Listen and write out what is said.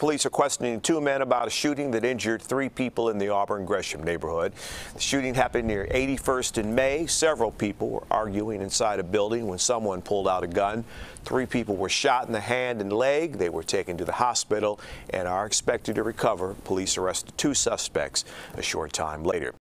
police are questioning two men about a shooting that injured three people in the Auburn Gresham neighborhood. The shooting happened near 81st and May. Several people were arguing inside a building when someone pulled out a gun. Three people were shot in the hand and leg. They were taken to the hospital and are expected to recover. Police arrested two suspects a short time later.